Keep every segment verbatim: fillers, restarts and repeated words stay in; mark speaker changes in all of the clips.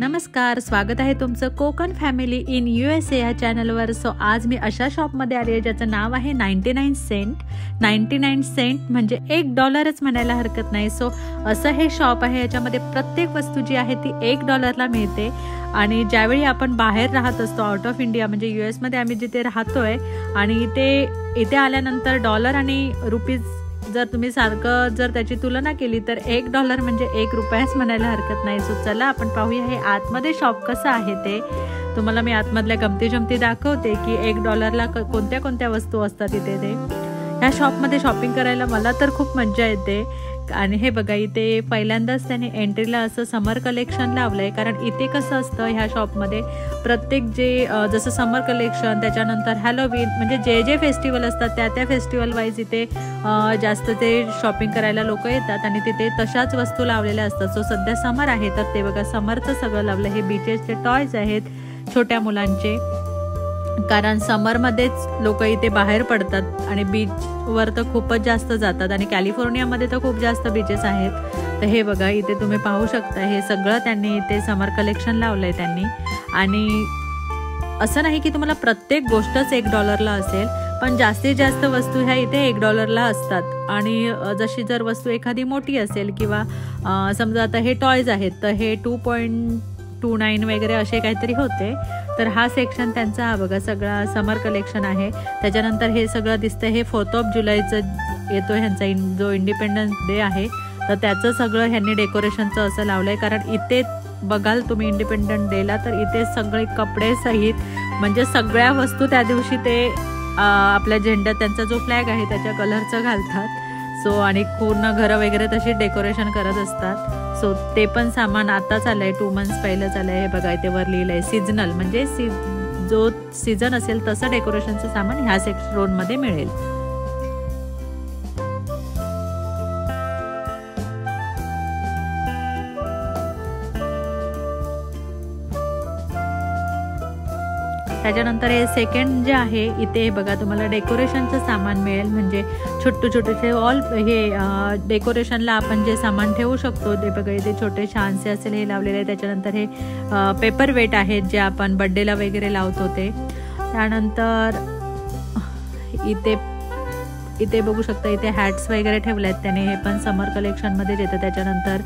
Speaker 1: नमस्कार, स्वागत आहे तुमचं Konkan family in U S A या चॅनलवर. सो आज मी अशा शॉपमध्ये आली आहे ज्याचं नाव आहे ninety nine cent. Ninety nine cent म्हणजे एक डॉलरच म्हणायला हरकत नाही. सो असं हे शॉप आहे. याच्यामध्ये प्रत्येक वस्तू जी आहे ती एक डॉलरला मिळते. आणि ज्यावेळी आपण बाहेर राहत असतो आउट ऑफ इंडिया म्हणजे यू एसमध्ये आम्ही जिथे राहतोय आणि इथे इथे आल्यानंतर डॉलर आणि रुपीज जर तुम्ही सारखं जर त्याची तुलना केली तर एक डॉलर म्हणजे एक रुपयाच म्हणायला हरकत नाही. सो चला आपण पाहूया हे आतमध्ये शॉप कसं आहे ते. तुम्हाला मी आतमधल्या गमती जमती दाखवते की एक डॉलरला कोणत्या कोणत्या वस्तू असतात इथे. ते ह्या शॉपमध्ये शॉपिंग करायला मला तर खूप मजा येते. आणि हे बघा इथे पहिल्यांदाच त्याने एंट्रीला असं समर कलेक्शन लावलं आहे. कारण इथे कसं असतं ह्या शॉपमध्ये प्रत्येक जे जसं समर कलेक्शन त्याच्यानंतर हॅलोवीन म्हणजे जे जे फेस्टिवल असतात त्या त्या फेस्टिवल वाईज इथे जास्त ते शॉपिंग करायला लोक येतात आणि तिथे तशाच वस्तू लावलेल्या असतात. सो सध्या समर आहे तर ते बघा समरचं सगळं लावलं. हे बीचेसचे टॉयज आहेत छोट्या मुलांचे. कारण समरमध्येच लोक इथे बाहेर पडतात आणि बीचवर तर खूपच जास्त जातात आणि कॅलिफोर्नियामध्ये तर खूप जास्त बीचेस आहेत. तर हे बघा इथे तुम्ही पाहू शकता हे सगळं त्यांनी इथे समर कलेक्शन लावलं आहे त्यांनी. आणि असं नाही की तुम्हाला प्रत्येक गोष्टच एक डॉलरला असेल, पण जास्तीत जास्त वस्तू ह्या इथे एक डॉलरला असतात. आणि जशी जर वस्तू एखादी मोठी असेल किंवा समजा आता हे टॉयज आहेत तर हे टू पॉईंट टू नाईन वगैरे असे काहीतरी होते. तर हा सेक्शन त्यांचा हा बघा सगळा समर कलेक्शन आहे. त्याच्यानंतर हे सगळं दिसतं हे फोर्थ ऑफ जुलैचं येतो ह्यांचा इन जो इंडिपेंडन्स डे आहे तर त्याचं सगळं ह्यांनी डेकोरेशनचं असं लावलं आहे. कारण इथे बघाल तुम्ही इंडिपेंडन्स डेला तर इथे सगळे कपडे सहित म्हणजे सगळ्या वस्तू त्या दिवशी ते आपल्या झेंडा त्यांचा जो फ्लॅग आहे त्याच्या कलरचं घालतात. सो आणि पूर्ण घरं वगैरे तशी डेकोरेशन करत असतात. सो ते पण सामान आताच आलं आहे, टू मंथ्स पहिलंच आलं आहे. हे बघा इथे वर लिहिलं आहे सीजनल म्हणजे सी जो सीझन असेल तसं डेकोरेशनचं सामान ह्या सेक्शन रोडमध्ये मिळेल. त्याच्यानंतर हे सेकंड जे आहे इथे बघा तुम्हाला डेकोरेशनचं सामान मिळेल. म्हणजे छोटे छोटेसे ऑल हे डेकोरेशनला आपण जे सामान ठेवू शकतो ते बघा इथे छोटे छानसे असेल हे लावलेले आहे. त्याच्यानंतर हे पेपर वेट आहेत जे आपण बड्डेला वगैरे लावतो ते. त्यानंतर इथे इथे बघू शकता इथे हॅट्स वगैरे ठेवले आहेत त्याने. हे पण समर कलेक्शनमध्येच येतं. त्याच्यानंतर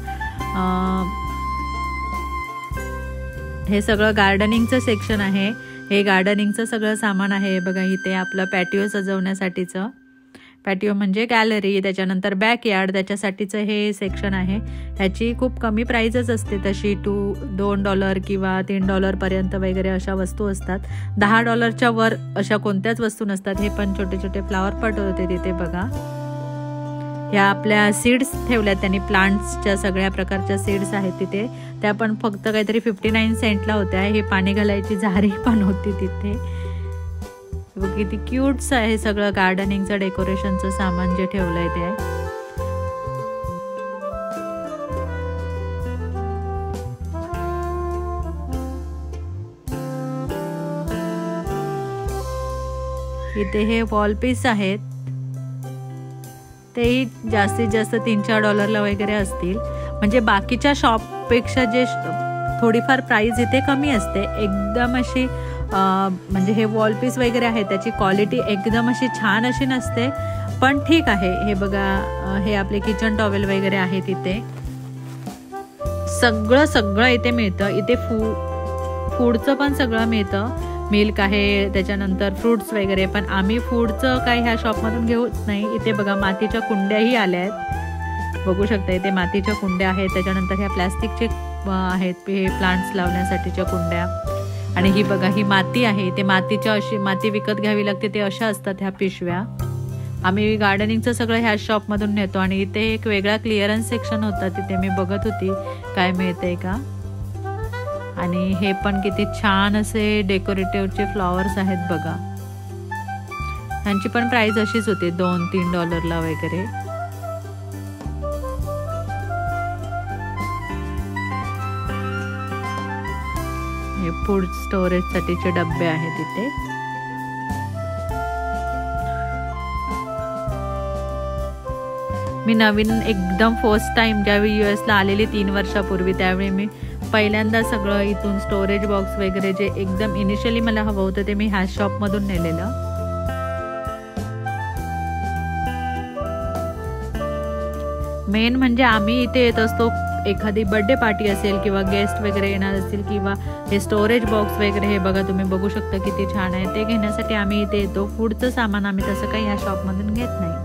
Speaker 1: हे सगळं गार्डनिंगचं सेक्शन आहे. हे गार्डनिंगचं सगळं सामान आहे बघा इथे. आपलं पॅटिओ सजवण्यासाठीचं पॅटिओ म्हणजे गॅलरी. त्याच्यानंतर बॅकयार्ड त्याच्यासाठीचं हे सेक्शन आहे. ह्याची खूप कमी प्राईजच असते तशी. टू दोन डॉलर किंवा तीन डॉलरपर्यंत वगैरे अशा वस्तू असतात. दहा डॉलरच्या वर अशा कोणत्याच वस्तू नसतात. हे पण छोटे छोटे फ्लावर पॉट होते तिथे बघा. ह्या आपल्या सीड्स ठेवल्यात त्यांनी. प्लांट्सच्या सगळ्या प्रकारच्या सीड्स आहेत तिथे. त्या पण फक्त काहीतरी फिफ्टी नाईन सेंटला होत्या. हे पाणी घालायची झारी पण होती तिथे. किती क्यूट्स आहे सगळं गार्डनिंगचं डेकोरेशनचं सामान जे ठेवलंय ते. इथे हे वॉल पीस आहेत. तेही जास्तीत जास्त तीन चार डॉलरला वगैरे असतील. म्हणजे बाकीच्या शॉपपेक्षा जे थोडीफार प्राईस इथे कमी असते. एकदम अशी म्हणजे हे वॉल पीस वगैरे आहे त्याची क्वालिटी एकदम अशी छान अशी नसते, पण ठीक आहे. हे बघा हे आपले किचन टॉवेल वगैरे आहे तिथे. सगळं सगळं इथे मिळतं. इथे फू फूडचं पण सगळं मिळतं. मिल्क आहे त्याच्यानंतर फ्रूट्स वगैरे. पण आम्ही फूडचं काही ह्या शॉपमधून घेऊच नाही. इथे बघा मातीच्या कुंड्याही आल्या आहेत बघू शकता. इथे मातीच्या कुंड्या आहेत. त्याच्यानंतर ह्या प्लॅस्टिकचे आहेत हे प्लांट्स लावण्यासाठीच्या कुंड्या. आणि ही बघा ही माती आहे. ते मातीच्या अशी माती विकत घ्यावी लागते ते अशा असतात ह्या पिशव्या. आम्ही गार्डनिंगचं सगळं ह्या शॉपमधून नेतो. आणि इथे एक वेगळा क्लिअरन्स सेक्शन होता तिथे मी बघत होती काय मिळतंय का. आणि हे पण किती छान असे डेकोरेटिव्हचे फ्लॉवर्स आहेत बघा. त्यांची पण प्राइस अशीच होती दोन तीन डॉलरला वगैरे. हे फूड स्टोरेजसाठीचे डब्बे आहेत इथे. मी नवीन एकदम फर्स्ट टाइम ज्यावेळी यू एसला आलेली तीन वर्षापूर्वी त्यावेळी मी पहिल्यांदा सगळं इथून स्टोरेज बॉक्स वगैरे जे एकदम इनिशियली मला हवं होतं ते मी ह्या शॉपमधून नेलेलं. मेन म्हणजे आम्ही इथे येत असतो एखादी बर्थडे पार्टी असेल किंवा गेस्ट वगैरे येणार असतील किंवा हे स्टोरेज बॉक्स वगैरे हे बघा तुम्ही बघू शकता किती छान आहे, ते घेण्यासाठी आम्ही इथे येतो. फूडचं सामान आम्ही तसं काही ह्या शॉपमधून घेत नाही.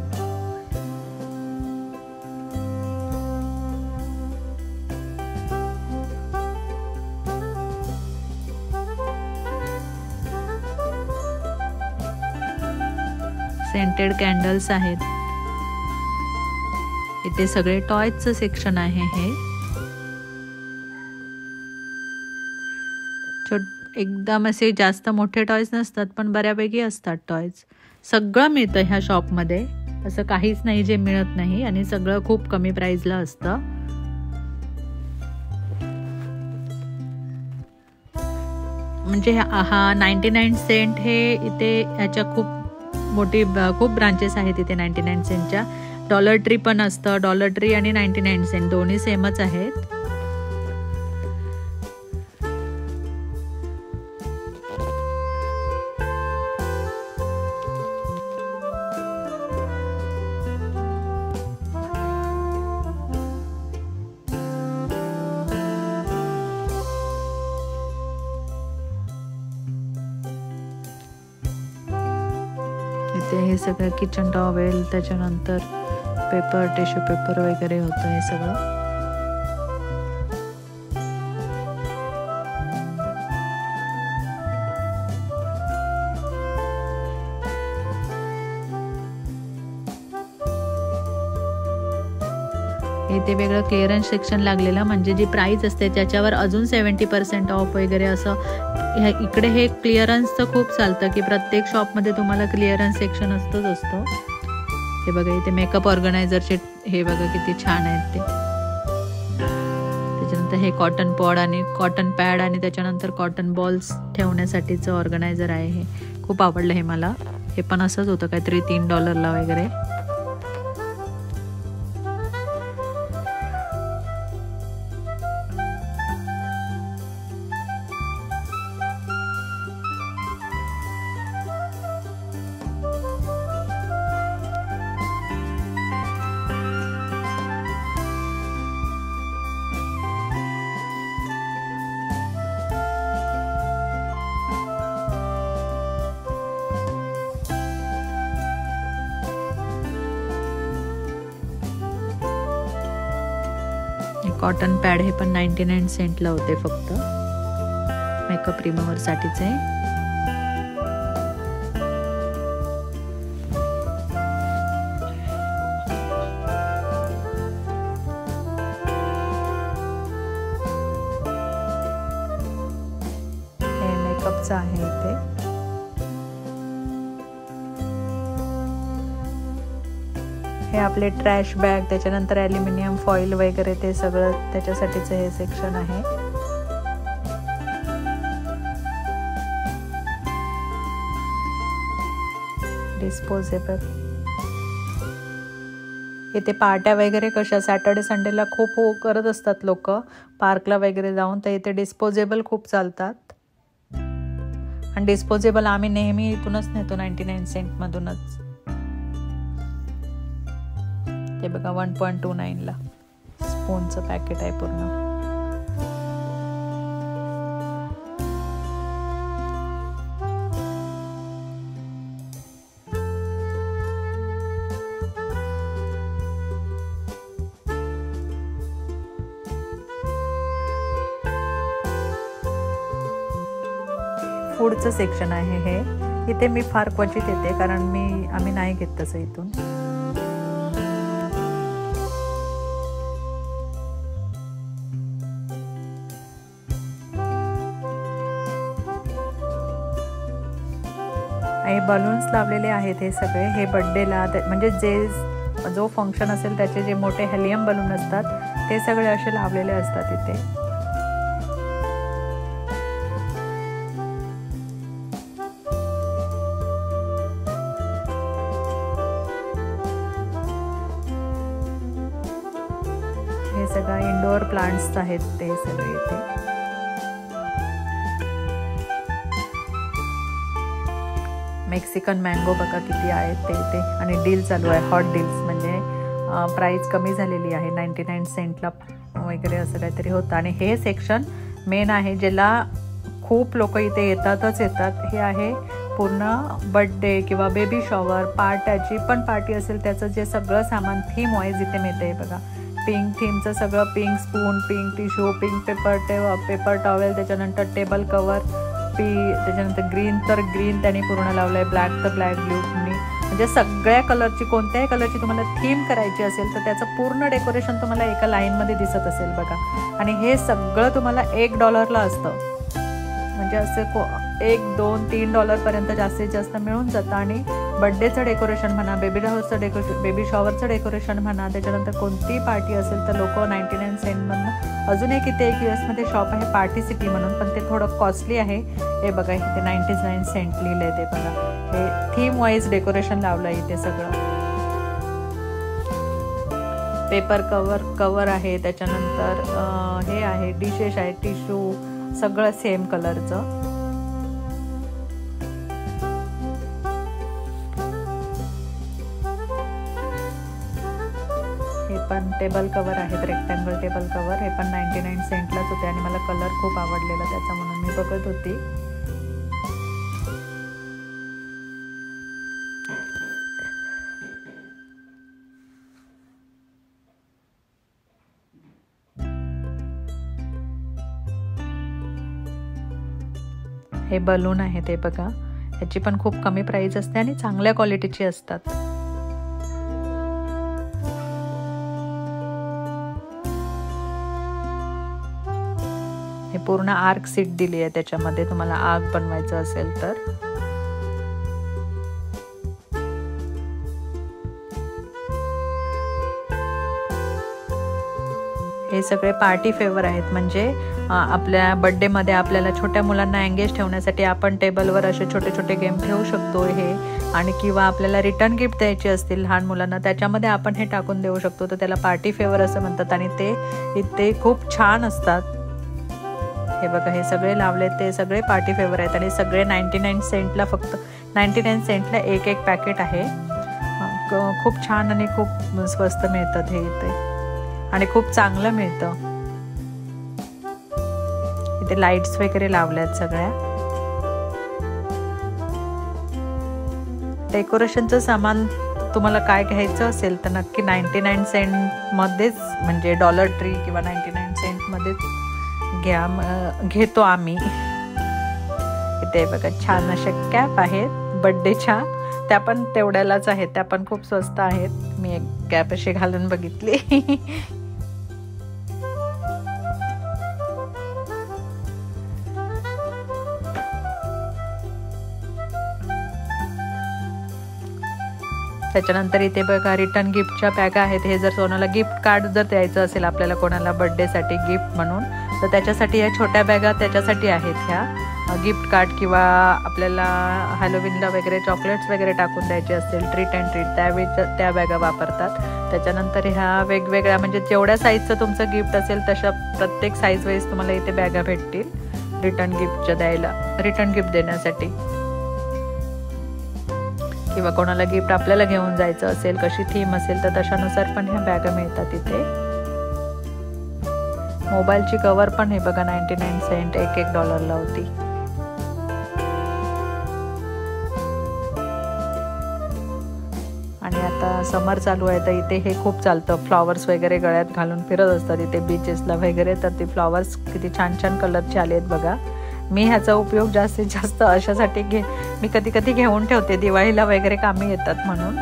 Speaker 1: सेंटेड कॅन्डल्स आहेत. इथे सगळे टॉयजचं सेक्शन आहे. हे छोट एकदम असे जास्त मोठे टॉयज नसतात पण बऱ्यापैकी असतात टॉयज. सगळं मिळतं ह्या शॉपमध्ये, असं काहीच नाही जे मिळत नाही आणि सगळं खूप कमी प्राइसला असतं. म्हणजे हा नाईन्टी नाईन सेंट हे इथे ह्याच्या खूप मोठी खूप ब्रांचेस आहेत इथे नाईन्टी नाईन सेंटच्या. डॉलर ट्री पण असतं. डॉलर ट्री आणि नाईन्टी नाईन सेंट दोन्ही सेमच आहेत. इथे हे सगळं किचन टॉवेल, त्याच्यानंतर पेपर, टिश्यू पेपर वगैरे होतं हे सगळं. इथे वेगळं क्लिअरन्स सेक्शन लागलेलं, म्हणजे जी प्राइस असते त्याच्यावर अजून सेवन्टी पर्सेंट ऑफ वगैरे असं. ह्या इकडे हे क्लिअरन्सचं खूप चालतं की प्रत्येक शॉपमध्ये तुम्हाला क्लिअरन्स सेक्शन असतंच असतं. हे बघा इथे मेकअप ऑर्गनायझरचे हे बघा किती छान आहेत ते. त्याच्यानंतर हे कॉटन पॉड आणि कॉटन पॅड आणि त्याच्यानंतर कॉटन बॉल्स ठेवण्यासाठीचं ऑर्गनायझर आहे. हे खूप आवडलं हे मला. हे पण असंच होतं काहीतरी तीन डॉलरला वगैरे. कॉटन पॅड हे पण नाईन्टी नाईन सेंटला होते फक्त. मेकअप रिमूव्हर साठीच आहे. हे मेकअपचं आहे इथे. हे आपले ट्रॅश बॅग, त्याच्यानंतर ॲल्युमिनियम फॉईल वगैरे ते सगळं त्याच्यासाठीचं हे सेक्शन आहे. डिस्पोजेबल. इथे पार्ट्या वगैरे कशा सॅटर्डे संडेला खूप हो करत असतात लोक पार्कला वगैरे जाऊन, तर इथे डिस्पोजेबल खूप चालतात. आणि डिस्पोजेबल आम्ही नेहमी इथूनच नेतो नाईन्टी नाईन सेंटमधूनच. ते बघा वन पॉईंट टू नाईनला स्पूनचं पॅकेट आहे पूर्ण. फूडचं सेक्शन आहे हे. इथे मी फार क्वचित येते कारण मी आम्ही नाही घेत तसं इथून. हे बलून्स लावलेले आहेत हे सगळे. हे बर्थडेला म्हणजे जे जो फंक्शन असेल त्याचे जे मोठे हेलियम बलून असतात ते सगळे असे लावलेले असतात इथे. हे सगळं इंडोअर प्लांट्स आहेत ते सगळे इथे. मेक्सिकन मँगो बघा किती आहेत ते इथे. आणि डील चालू आहे, हॉट डील्स, म्हणजे प्राईस कमी झालेली आहे, नाईंटी नाईन सेंटला वगैरे असं काहीतरी होतं. आणि हे सेक्शन मेन आहे, ज्याला खूप लोक इथे येतातच येतात. हे आहे पूर्ण बर्थडे किंवा बेबी शॉवर, पार्ट्याची पण पार्टी असेल त्याचं जे सगळं सामान थीम वाईज इथे मिळतं आहे बघा. पिंक थीमचं सगळं, pink spoon, pink tissue, pink paper टे पेपर टॉवेल, त्याच्यानंतर टेबल कवर, पी त्याच्यानंतर ग्रीन तर ग्रीन त्यांनी पूर्ण लावलं आहे, ब्लॅक तर ब्लॅक ब्ल्यूनी, म्हणजे सगळ्या कलरची, कोणत्याही कलरची तुम्हाला थीम करायची असेल तर त्याचं पूर्ण डेकोरेशन तुम्हाला एका लाईनमध्ये दिसत असेल बघा. आणि हे सगळं तुम्हाला एक डॉलरला असतं, म्हणजे असे को एक दोन तीन डॉलरपर्यंत जास्तीत जास्त मिळून जातं. आणि बड्डेचं डेकोरेशन म्हणा, बेबी हाऊसचं डेकोरेशन, बेबी शॉवरचं डेकोरेशन म्हणा, त्याच्यानंतर कोणतीही पार्टी असेल तर लोक नाईंटी नाईन सेंटमधनं. अजून एक इथे एक यू एसमध्ये शॉप आहे पार्टी सिटी म्हणून, पण ते थोडं कॉस्टली आहे. हे बघा इथे नाईंटी नाईन सेंट लिहिलं आहे ते बघा. हे थीम वाईज डेकोरेशन लावलं आहे इथे सगळं. पेपर कवर कवर आहे, त्याच्यानंतर हे आहे डिशेस आहे, टिश्यू, सगळं सेम कलरचं. हे पण टेबल कवर आहेत, रेक्टँगल टेबल कवर. हे पण नाईंटी नाईन सेंटलाच होते आणि मला कलर खूप आवडलेला त्याचा, म्हणून मी बघत होती. हे बलून आहे ते बघा, ह्याची पण खूप कमी प्राइस असते आणि चांगल्या क्वालिटीची असतात. हे पूर्ण आर्क सीट दिली आहे त्याच्यामध्ये, तुम्हाला आग बनवायचं असेल तर. हे सगळे पार्टी फेवर आहेत, म्हणजे आपल्या बर्थडेमध्ये आपल्याला छोट्या मुलांना एंगेज ठेवण्यासाठी आपण टेबलवर असे छोटे छोटे गेम ठेवू शकतो हे. आणि किंवा आपल्याला रिटर्न गिफ्ट द्यायचे असतील लहान मुलांना, त्याच्यामध्ये आपण हे टाकून देऊ शकतो. तर त्याला पार्टी फेवर असं म्हणतात आणि ते इथे खूप छान असतात. हे बघा हे सगळे लावले ते सगळे पार्टी फेवर आहेत आणि सगळे नाईंटी नाईन सेंटला, फक्त नाईंटी नाईन सेंटला एक एक पॅकेट आहे. खूप छान आणि खूप स्वस्त मिळतात हे इथे आणि खूप चांगलं मिळतं. इथे लाईट्स वगैरे लावल्यात सगळ्या. डेकोरेशनचं सामान तुम्हाला काय घ्यायचं असेल तर नक्की नाईंटी नाईन सेंट मध्येच, म्हणजे डॉलर ट्री किंवा नाईंटी नाईन सेंट मध्येच घ्या, घेतो आम्ही. इथे बघा छान अशा कॅप आहेत बर्थडेच्या, त्या पण तेवढ्यालाच आहेत, त्या पण खूप स्वस्त आहेत. मी एक कॅप अशी घालून बघितली. त्याच्यानंतर इथे बघा रिटर्न गिफ्टच्या बॅगा आहेत. हे जर कोणाला गिफ्ट कार्ड जर द्यायचं असेल आपल्याला कोणाला बर्थडेसाठी गिफ्ट म्हणून, तर त्याच्यासाठी या छोट्या बॅगा त्याच्यासाठी आहेत. ह्या गिफ्ट कार्ड किंवा आपल्याला हॅलोविनला वगैरे चॉकलेट्स वगैरे टाकून द्यायचे असतील, ट्रीट अँड ट्रीट, त्यावेळी त्या बॅगा वापरतात. त्याच्यानंतर ह्या वेगवेगळ्या, म्हणजे जेवढ्या साईजचं तुमचं गिफ्ट असेल तशा प्रत्येक साईज वाईज तुम्हाला इथे बॅगा भेटतील रिटर्न गिफ्टच्या द्यायला, रिटर्न गिफ्ट देण्यासाठी. किंवा कोणाला गिफ्ट आपल्याला घेऊन जायचं असेल, कशी थीम असेल तर तशानुसार पण ह्या बॅगा मिळतात इथे. मोबाईलची कवर पण हे बघा नाईंटी नाईन सेंट, एक एक डॉलरला होती. आणि आता समर चालू आहे तर इथे हे खूप चालतं, फ्लॉवर्स वगैरे गळ्यात घालून फिरत असतात इथे बीचेसला वगैरे. तर ते फ्लॉवर्स किती छान छान कलरचे आले आहेत बघा. मी ह्याचा उपयोग जास्तीत जास्त अशासाठी घे मी कधी कधी घेऊन ठेवते, दिवाळीला वगैरे कामी येतात म्हणून.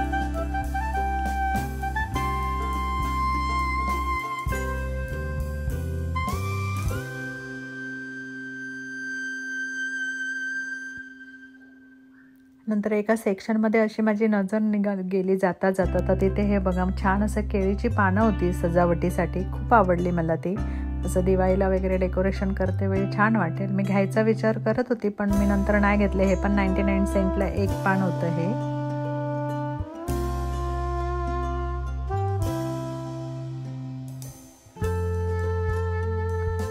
Speaker 1: नंतर एका सेक्शनमध्ये अशी माझी नजर निघा गेली जाता जाता, तर तिथे हे बघा छान असं केळीची पानं होती सजावटीसाठी, खूप आवडली मला ती. असं दिवाळीला वगैरे डेकोरेशन करते वेळी छान वाटेल. मी घ्यायचा विचार करत होती पण मी नंतर नाही घेतले. हे पण नाईंटी नाईन सेंटला एक पान होतं हे.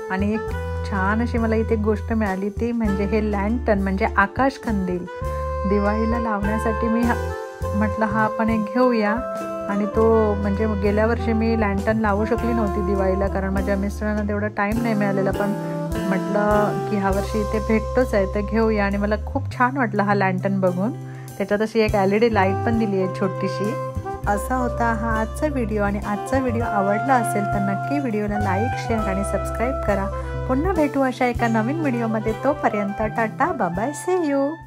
Speaker 1: आणि एक छान अशी मला इथे गोष्ट मिळाली ती म्हणजे हे लँटर्न म्हणजे आकाश कंदील दिवाळीला लावण्यासाठी मी म्हटलं हा आपण एक घेऊया. आणि तो म्हणजे गेल्या वर्षी मी लँटर्न लावू शकली नव्हती दिवाळीला कारण माझ्या मिस्टरांना तेवढा टाईम नाही मिळालेला, पण म्हटलं की ह्या वर्षी इथे भेटतोच आहे तर घेऊया. आणि मला खूप छान वाटलं हा लँटर्न बघून. त्याच्यात अशी एक एल ई डी लाईट पण दिली आहे छोटीशी. असा होता हा आजचा व्हिडिओ. आणि आजचा व्हिडिओ आवडला असेल तर नक्की व्हिडिओला लाईक शेअर आणि सबस्क्राईब करा. पुन्हा भेटू अशा एका नवीन व्हिडिओमध्ये. तोपर्यंत tata bye bye, see you.